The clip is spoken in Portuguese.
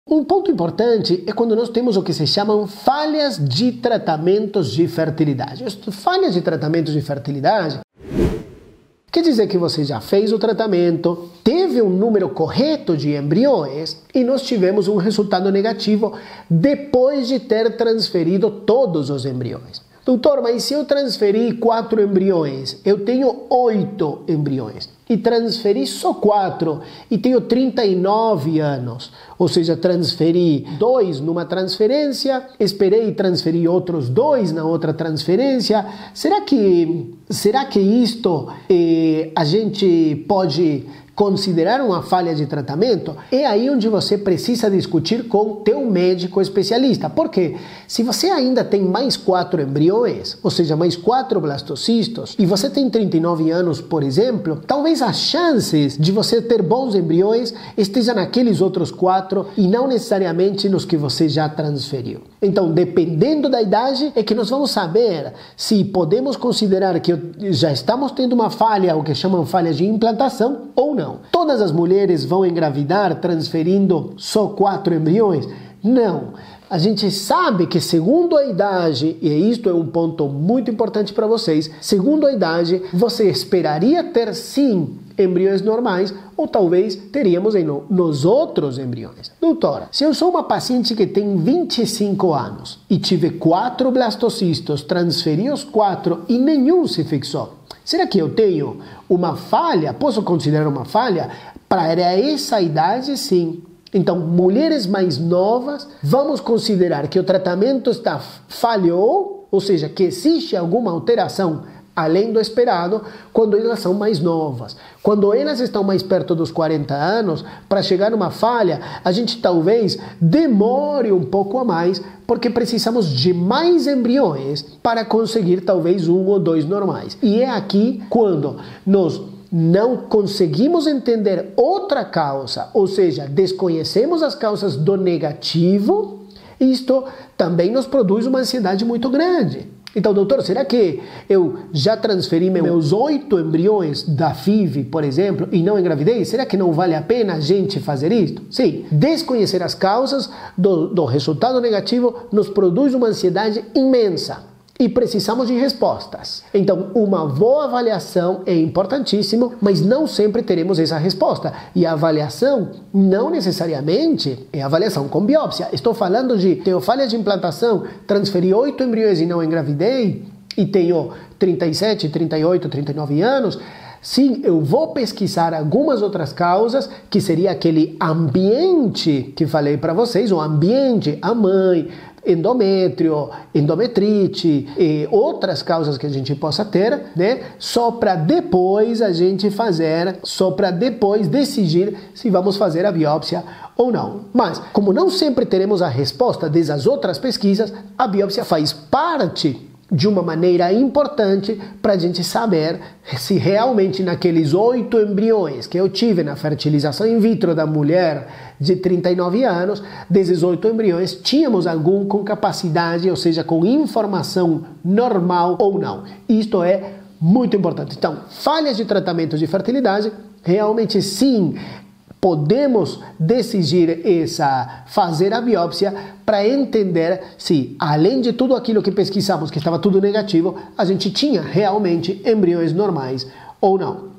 Um ponto importante é quando nós temos o que se chamam falhas de tratamentos de fertilidade. Falhas de tratamentos de fertilidade quer dizer que você já fez o tratamento, teve um número correto de embriões e nós tivemos um resultado negativo depois de ter transferido todos os embriões. Doutor, mas se eu transferi 4 embriões, eu tenho 8 embriões e transferi só 4 e tenho 39 anos, ou seja, transferi 2 numa transferência, esperei e transferi outros 2 na outra transferência. Será que isto a gente pode considerar uma falha de tratamento? É aí onde você precisa discutir com teu médico especialista. Porque se você ainda tem mais 4 embriões, ou seja, mais 4 blastocistos, e você tem 39 anos, por exemplo, talvez as chances de você ter bons embriões estejam naqueles outros 4 e não necessariamente nos que você já transferiu. Então, dependendo da idade, é que nós vamos saber se podemos considerar que já estamos tendo uma falha, o que chamam falha de implantação, ou não. Todas as mulheres vão engravidar transferindo só 4 embriões? Não. A gente sabe que segundo a idade, e isto é um ponto muito importante para vocês, segundo a idade, você esperaria ter sim embriões normais, ou talvez teríamos nos outros embriões. Doutora, se eu sou uma paciente que tem 25 anos e tive 4 blastocistos, transferi os 4 e nenhum se fixou, será que eu tenho uma falha? Posso considerar uma falha? Para essa idade, sim. Então, mulheres mais novas, vamos considerar que o tratamento falhou, ou seja, que existe alguma alteração além do esperado, quando elas são mais novas. Quando elas estão mais perto dos 40 anos, para chegar numa falha, a gente talvez demore um pouco a mais, porque precisamos de mais embriões para conseguir talvez 1 ou 2 normais. E é aqui quando nós não conseguimos entender outra causa, ou seja, desconhecemos as causas do negativo, isto também nos produz uma ansiedade muito grande. Então, doutor, será que eu já transferi meus 8 embriões da FIV, por exemplo, e não engravidei? Será que não vale a pena a gente fazer isso? Sim, desconhecer as causas do resultado negativo nos produz uma ansiedade imensa. E precisamos de respostas. Então, uma boa avaliação é importantíssimo, mas não sempre teremos essa resposta. E a avaliação não necessariamente é avaliação com biópsia. Estou falando de tenho falha de implantação, transferi 8 embriões e não engravidei, e tenho 37, 38, 39 anos. Sim, eu vou pesquisar algumas outras causas, que seria aquele ambiente que falei para vocês, o ambiente, a mãe, endométrio, endometrite e outras causas que a gente possa ter, né? Só para depois a gente fazer, só para depois decidir se vamos fazer a biópsia ou não. Mas, como não sempre teremos a resposta dessas outras pesquisas, a biópsia faz parte de uma maneira importante para a gente saber se realmente naqueles 8 embriões que eu tive na fertilização in vitro da mulher de 39 anos, desses 8 embriões, tínhamos algum com capacidade, ou seja, com informação normal ou não. Isto é muito importante. Então, falhas de tratamento de fertilidade, realmente sim, podemos decidir fazer a biópsia para entender se, além de tudo aquilo que pesquisamos, que estava tudo negativo, a gente tinha realmente embriões normais ou não.